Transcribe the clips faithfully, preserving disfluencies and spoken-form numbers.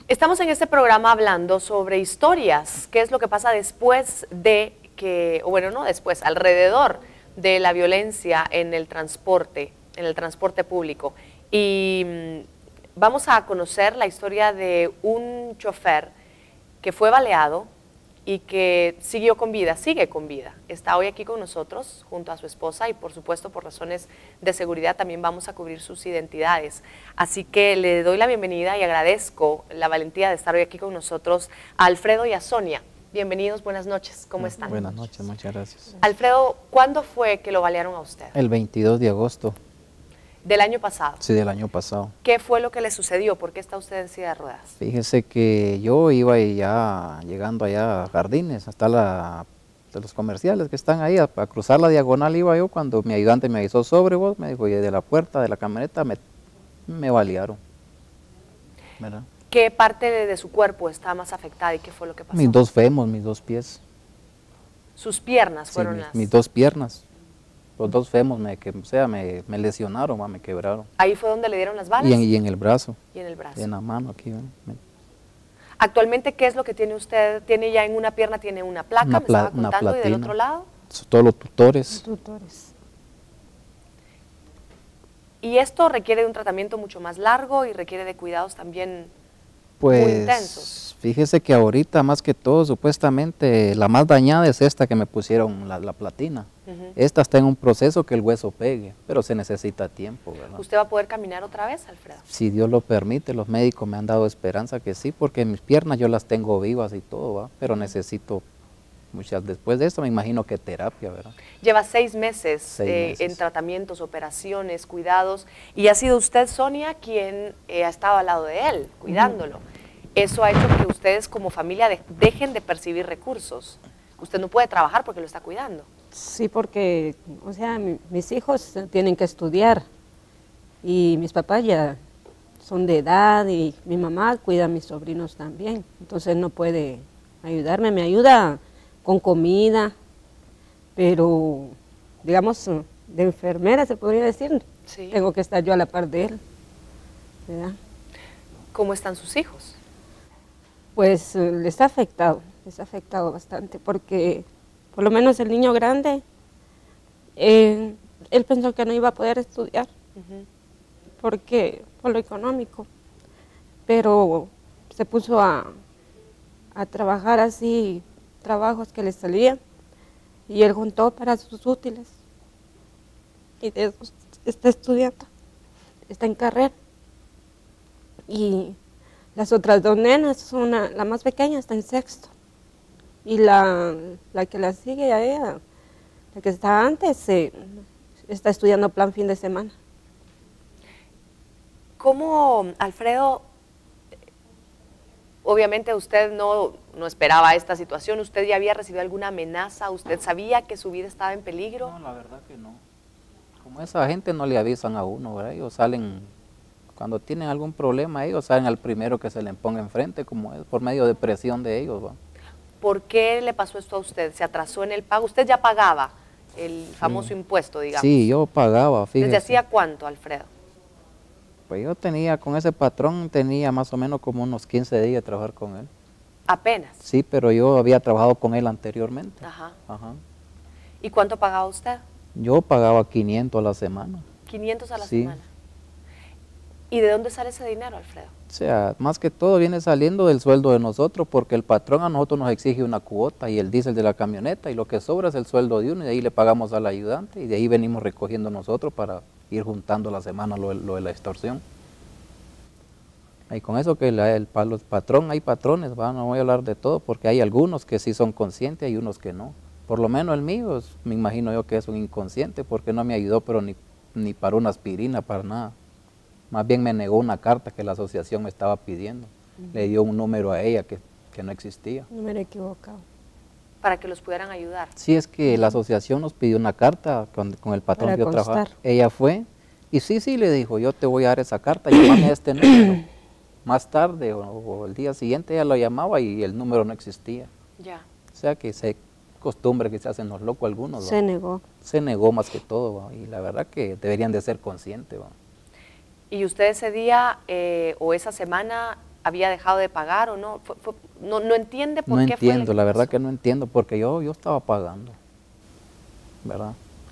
Estamos en este programa hablando sobre historias, qué es lo que pasa después de que, o bueno, no después, alrededor de la violencia en el transporte, en el transporte público. Y mmm, vamos a conocer la historia de un chofer que fue baleado y que siguió con vida, sigue con vida. Está hoy aquí con nosotros junto a su esposa y por supuesto por razones de seguridad también vamos a cubrir sus identidades. Así que le doy la bienvenida y agradezco la valentía de estar hoy aquí con nosotros a Alfredo y a Sonia. Bienvenidos, buenas noches, ¿cómo están? Buenas noches, muchas gracias. Alfredo, ¿cuándo fue que lo balearon a usted? El veintidós de agosto. ¿Del año pasado? Sí, del año pasado. ¿Qué fue lo que le sucedió? ¿Por qué está usted en silla de ruedas? Fíjese que yo iba ya llegando allá a Jardines, hasta la, de los comerciales que están ahí, a, a cruzar la diagonal iba yo cuando mi ayudante me avisó sobre vos, me dijo, y de la puerta de la camioneta me, me balearon. ¿Verdad? ¿Qué parte de, de su cuerpo está más afectada y qué fue lo que pasó? Mis dos femos, mis dos pies. ¿Sus piernas fueron sí, mis, las...? mis dos piernas. Los dos femos, me, que, o sea, me, me lesionaron, me quebraron. ¿Ahí fue donde le dieron las balas? Y en, y en el brazo. Y en el brazo. Y en la mano aquí. Me... ¿Actualmente qué es lo que tiene usted? ¿Tiene ya en una pierna, tiene una placa, una me pla estaba contando, una y del otro lado? Todos los tutores. tutores. ¿Y esto requiere de un tratamiento mucho más largo y requiere de cuidados también pues, muy intensos? Fíjese que ahorita más que todo, supuestamente, la más dañada es esta que me pusieron, la, la platina. Uh-huh. Esta está en un proceso que el hueso pegue, pero se necesita tiempo, ¿verdad? ¿Usted va a poder caminar otra vez, Alfredo? Si Dios lo permite, los médicos me han dado esperanza que sí, porque mis piernas yo las tengo vivas y todo, ¿va? Pero uh-huh. necesito muchas, después de esto me imagino que terapia, ¿verdad? Lleva seis meses, seis eh, meses. en tratamientos, operaciones, cuidados, y ha sido usted, Sonia, quien eh, ha estado al lado de él, cuidándolo. Uh-huh. Eso ha hecho que ustedes como familia de, dejen de percibir recursos. Usted no puede trabajar porque lo está cuidando. Sí, porque, o sea, mi, mis hijos tienen que estudiar y mis papás ya son de edad y mi mamá cuida a mis sobrinos también. Entonces no puede ayudarme, me ayuda con comida, pero, digamos, de enfermera se podría decir, sí. Tengo que estar yo a la par de él, ¿verdad? ¿Cómo están sus hijos? Pues les ha afectado, les ha afectado bastante, porque por lo menos el niño grande, eh, él pensó que no iba a poder estudiar, uh-huh. porque por lo económico, pero se puso a, a trabajar así, trabajos que le salían, y él juntó para sus útiles, y de eso está estudiando, está en carrera, y las otras dos nenas, una, la más pequeña está en sexto, y la, la que la sigue a ella, la que está antes, eh, está estudiando plan fin de semana. ¿Cómo, Alfredo, obviamente usted no, no esperaba esta situación, usted ya había recibido alguna amenaza, usted sabía que su vida estaba en peligro? No, la verdad que no. Como esa gente no le avisan a uno, ¿verdad? Ellos salen... Cuando tienen algún problema, ellos salen al primero que se le ponga enfrente, como es por medio de presión de ellos, ¿va? ¿Por qué le pasó esto a usted? ¿Se atrasó en el pago? ¿Usted ya pagaba el famoso sí. impuesto, digamos? Sí, yo pagaba, fíjese. ¿Desde hacía cuánto, Alfredo? Pues yo tenía, con ese patrón, tenía más o menos como unos quince días de trabajar con él. ¿Apenas? Sí, pero yo había trabajado con él anteriormente. Ajá. Ajá. ¿Y cuánto pagaba usted? Yo pagaba quinientos a la semana. ¿quinientos a la sí. semana? ¿Y de dónde sale ese dinero, Alfredo? O sea, más que todo viene saliendo del sueldo de nosotros, porque el patrón a nosotros nos exige una cuota y el diésel de la camioneta, y lo que sobra es el sueldo de uno, y de ahí le pagamos al ayudante, y de ahí venimos recogiendo nosotros para ir juntando la semana lo, lo de la extorsión. Y con eso que la, el, el patrón, hay patrones, ¿va? No voy a hablar de todo, porque hay algunos que sí son conscientes y unos que no. Por lo menos el mío, me imagino yo que es un inconsciente, porque no me ayudó, pero ni, ni para una aspirina, para nada. Más bien me negó una carta que la asociación me estaba pidiendo. Uh-huh. Le dio un número a ella que, que no existía. Número equivocado. Para que los pudieran ayudar. Sí, es que uh-huh. la asociación nos pidió una carta con, con el patrón para que yo constar. trabajaba. Ella fue y sí, sí, le dijo, yo te voy a dar esa carta, llámame a este número. Más tarde o, o el día siguiente ella lo llamaba y el número no existía. Ya. O sea que se costumbre que se hacen los locos algunos. Se ¿va? negó. Se negó más que todo, ¿va? Y la verdad que deberían de ser conscientes. ¿va? ¿Y usted ese día eh, o esa semana había dejado de pagar o no? Fue, fue, no, no entiende por no qué entiendo, fue la verdad que no entiendo, porque yo, yo estaba pagando, ¿verdad?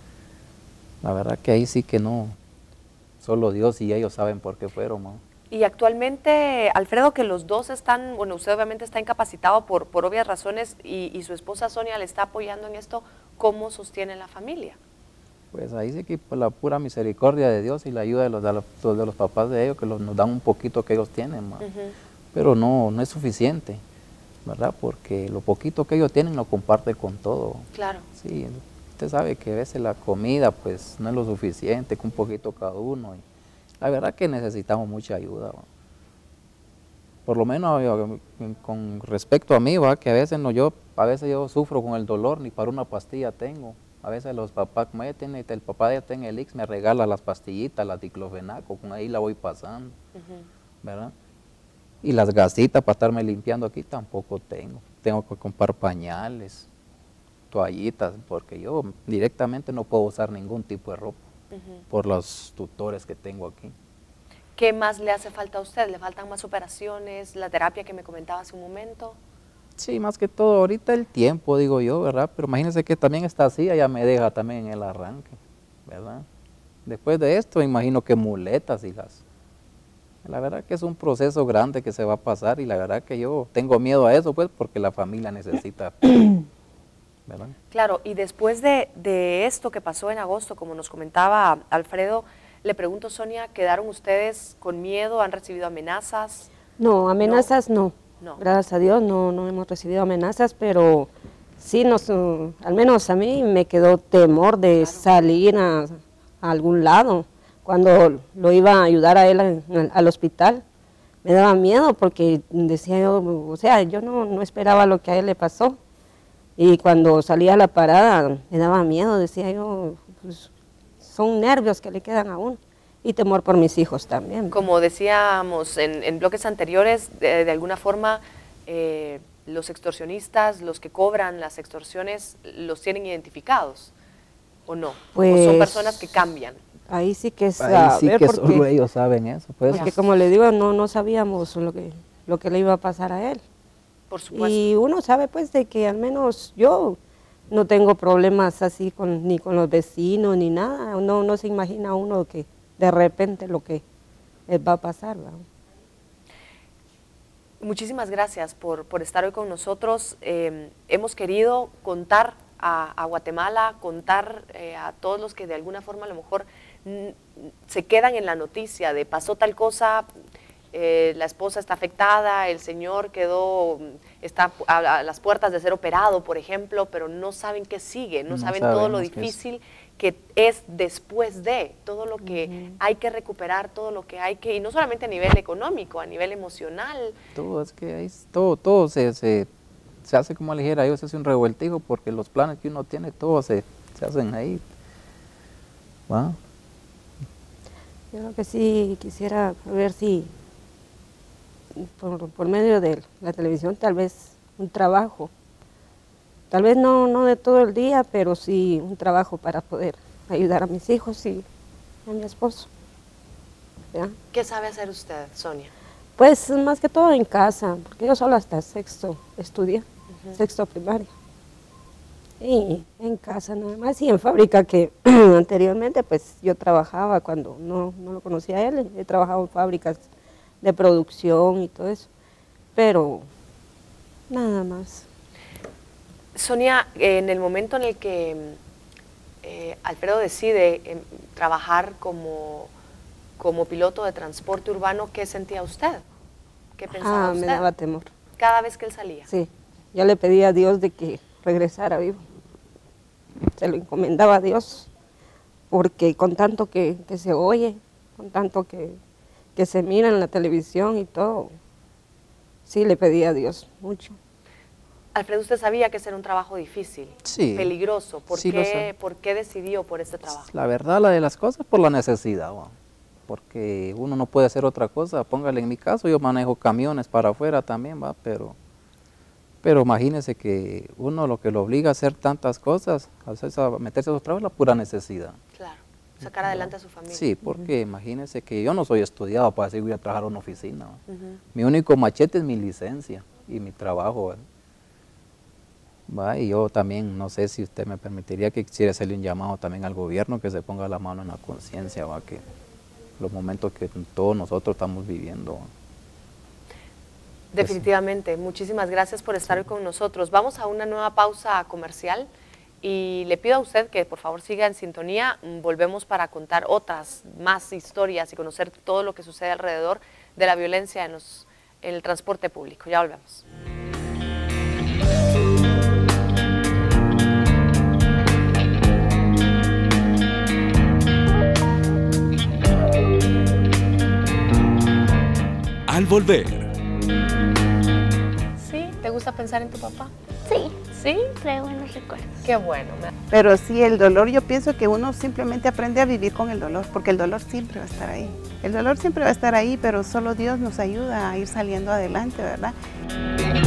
La verdad que ahí sí que no, solo Dios y ellos saben por qué fueron, ¿no? Y actualmente, Alfredo, que los dos están, bueno, usted obviamente está incapacitado por, por obvias razones y, y su esposa Sonia le está apoyando en esto, ¿cómo sostiene la familia? Pues ahí sí que por la pura misericordia de Dios y la ayuda de los, de los, de los papás de ellos, que los, nos dan un poquito que ellos tienen, ¿no? Uh-huh. Pero no, no es suficiente, ¿verdad? Porque lo poquito que ellos tienen lo comparten con todo. Claro. Sí, usted sabe que a veces la comida pues no es lo suficiente, que un poquito cada uno. Y la verdad que necesitamos mucha ayuda, ¿va? Por lo menos yo, con respecto a mí, ¿va? Que a veces no yo, a veces yo sufro con el dolor, ni para una pastilla tengo. A veces los papás, como ella tiene, el papá ya tiene el I X, me regala las pastillitas, la diclofenaco, con ahí la voy pasando, uh-huh. ¿verdad? Y las gasitas para estarme limpiando aquí tampoco tengo. Tengo que comprar pañales, toallitas, porque yo directamente no puedo usar ningún tipo de ropa, uh-huh. por los tutores que tengo aquí. ¿Qué más le hace falta a usted? ¿Le faltan más operaciones? ¿La terapia que me comentaba hace un momento? Sí, más que todo, ahorita el tiempo, digo yo, ¿verdad? Pero imagínense que también esta silla ya me deja también en el arranque, ¿verdad? Después de esto, imagino que muletas y las... La verdad que es un proceso grande que se va a pasar y la verdad que yo tengo miedo a eso, pues, porque la familia necesita, ¿verdad? Claro, y después de, de esto que pasó en agosto, como nos comentaba Alfredo, le pregunto, Sonia, ¿quedaron ustedes con miedo? ¿Han recibido amenazas? No, amenazas no. no. No. Gracias a Dios no, no hemos recibido amenazas, pero sí, nos, uh, al menos a mí me quedó temor de claro. salir a, a algún lado. Cuando lo iba a ayudar a él a, al hospital, me daba miedo porque decía yo, o sea, yo no, no esperaba lo que a él le pasó. Y cuando salía a la parada me daba miedo, decía yo, pues, son nervios que le quedan a uno. Y temor por mis hijos también. Como decíamos en, en bloques anteriores, de, de alguna forma eh, los extorsionistas, los que cobran las extorsiones, ¿los tienen identificados o no? Pues, ¿O son personas que cambian? Ahí sí que saber, ahí sí que porque, solo ellos saben eso. Pues. Porque como le digo, no, no sabíamos lo que, lo que le iba a pasar a él. Por supuesto. Y uno sabe pues de que al menos yo no tengo problemas así con, ni con los vecinos ni nada. No, no se imagina uno que de repente lo que va a pasar, ¿verdad? Muchísimas gracias por, por estar hoy con nosotros. Eh, hemos querido contar a, a Guatemala, contar eh, a todos los que de alguna forma a lo mejor n, se quedan en la noticia de pasó tal cosa, eh, la esposa está afectada, el señor quedó, está a, a las puertas de ser operado, por ejemplo, pero no saben qué sigue, no, no saben todo lo difícil que es después de, todo lo que uh-huh. hay que recuperar, todo lo que hay que, y no solamente a nivel económico, a nivel emocional. Todo, es que hay, todo, todo se, se, se hace como ligera, yo se hace un revueltijo porque los planes que uno tiene, todos se, se hacen ahí. ¿Va? Yo creo que sí quisiera ver si por, por medio de la televisión tal vez un trabajo. Tal vez no, no de todo el día, pero sí un trabajo para poder ayudar a mis hijos y a mi esposo. ¿Ya? ¿Qué sabe hacer usted, Sonia? Pues más que todo en casa, porque yo solo hasta sexto estudié, uh-huh. sexto primaria. Y en casa nada más, y en fábrica que anteriormente pues yo trabajaba cuando no, no lo conocía a él, he trabajado en fábricas de producción y todo eso, pero nada más. Sonia, en el momento en el que eh, Alfredo decide eh, trabajar como, como piloto de transporte urbano, ¿qué sentía usted? ¿Qué pensaba ah, usted? Me daba temor. ¿Cada vez que él salía? Sí, yo le pedía a Dios de que regresara vivo. Se lo encomendaba a Dios, porque con tanto que, que se oye, con tanto que, que se mira en la televisión y todo, sí le pedía a Dios mucho. Alfredo, usted sabía que ese era un trabajo difícil, sí, peligroso. ¿Por, sí qué, ¿Por qué decidió por este trabajo? La verdad, la de las cosas, por la necesidad, ¿no? Porque uno no puede hacer otra cosa. Póngale, en mi caso, yo manejo camiones para afuera también, ¿va? Pero, pero imagínese que uno lo que lo obliga a hacer tantas cosas, a, hacer, a meterse a esos trabajos, es la pura necesidad. Claro. sacar adelante a su familia. Sí, porque uh-huh. imagínense que yo no soy estudiado para decir voy a trabajar en una oficina. Uh-huh. Mi único machete es mi licencia y mi trabajo. ¿verdad? Va, y yo también, no sé si usted me permitiría que quisiera hacerle un llamado también al gobierno que se ponga la mano en la conciencia, va, que los momentos que todos nosotros estamos viviendo. Definitivamente, muchísimas gracias por estar hoy con nosotros. Vamos a una nueva pausa comercial y le pido a usted que por favor siga en sintonía. Volvemos para contar otras más historias y conocer todo lo que sucede alrededor de la violencia en, los, en el transporte público. Ya volvemos. Al volver. ¿Sí? ¿Te gusta pensar en tu papá? Sí. ¿Sí? Trae buenos recuerdos. Qué bueno. Pero sí, el dolor, yo pienso que uno simplemente aprende a vivir con el dolor, porque el dolor siempre va a estar ahí. El dolor siempre va a estar ahí, pero solo Dios nos ayuda a ir saliendo adelante, ¿verdad?